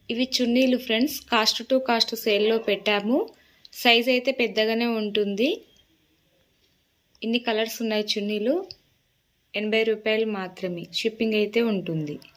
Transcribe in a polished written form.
ఇవి చున్నీలు friends, cost to cost సేల్లో పెట్టాము. సైజ్ అయితే పెద్దగానే ఉంటుంది. ఇన్ని కలర్స్ ఉన్నాయి చున్నీలు. 80 రూపాయలు మాత్రమే. షిప్పింగ్ అయితే ఉంటుంది.